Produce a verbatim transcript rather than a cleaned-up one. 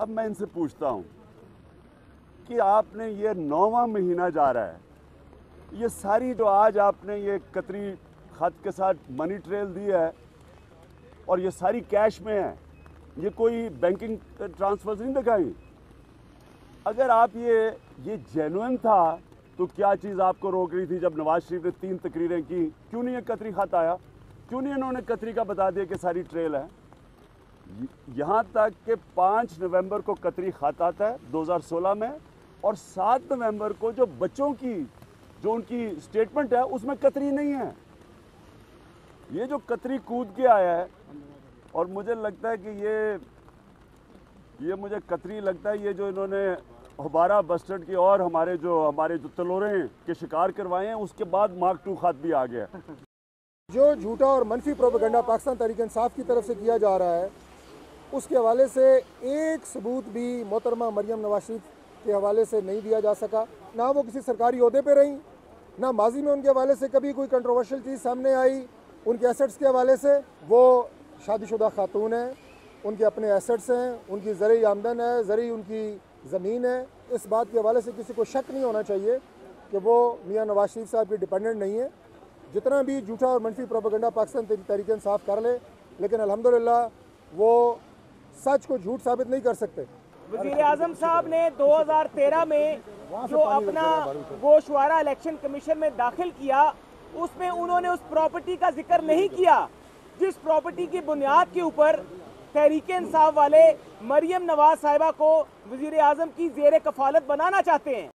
अब मैं इनसे पूछता हूँ कि आपने ये नौवां महीना जा रहा है, ये सारी जो आज आपने ये कतरी खत के साथ मनी ट्रेल दी है और ये सारी कैश में है, ये कोई बैंकिंग ट्रांसफर्स नहीं दिखाई। अगर आप ये ये जेन्युइन था तो क्या चीज़ आपको रोक रही थी जब नवाज शरीफ ने तीन तकरीरें की? क्यों नहीं ये कतरी खत आया? क्यों नहीं इन्होंने कतरी का बता दिया कि सारी ट्रेल है? यहाँ तक कि पाँच नवंबर को कतरी खत आता है दो हज़ार सोलह में, और सात नवंबर को जो बच्चों की जो उनकी स्टेटमेंट है उसमें कतरी नहीं है। ये जो कतरी कूद के आया है, और मुझे लगता है कि ये ये मुझे कतरी लगता है ये जो इन्होंने हबारा बस्टर्ड की और हमारे जो हमारे जो तलोरे के शिकार करवाए हैं, उसके बाद मार्क टू खत भी आ गया। जो झूठा और मनफी प्रोपेगेंडा पाकिस्तान तहरीक इंसाफ की तरफ से किया जा रहा है, उसके हवाले से एक सबूत भी मोहतरमा मरियम नवाज शरीफ के हवाले से नहीं दिया जा सका। ना वो किसी सरकारी ओहदे पे रहीं, ना माजी में उनके हवाले से कभी कोई कंट्रोवर्शियल चीज़ सामने आई। उनके एसेट्स के हवाले से वो शादीशुदा खातून हैं, उनके अपने एसेट्स हैं, उनकी ज़रूरी आमदन है, ज़रूरी उनकी ज़मीन है। इस बात के हवाले से किसी को शक नहीं होना चाहिए कि वो मियाँ नवाज शरीफ साहब के डिपेंडेंट नहीं है। जितना भी झूठा और मनफी प्रोपेगेंडा पाकिस्तान तहरीक इंसाफ कर ले, लेकिन अल्हम्दुलिल्लाह वो सच को झूठ साबित नहीं कर सकते। वज़ीर आज़म साहब ने दो हज़ार तेरह में जो अपना गोशवारा इलेक्शन कमीशन में दाखिल किया, उसमें उन्होंने उस प्रॉपर्टी का जिक्र नहीं किया जिस प्रॉपर्टी की बुनियाद के ऊपर तहरीक इंसाफ वाले मरियम नवाज साहिबा को वज़ीर आज़म की ज़ेर कफालत बनाना चाहते हैं।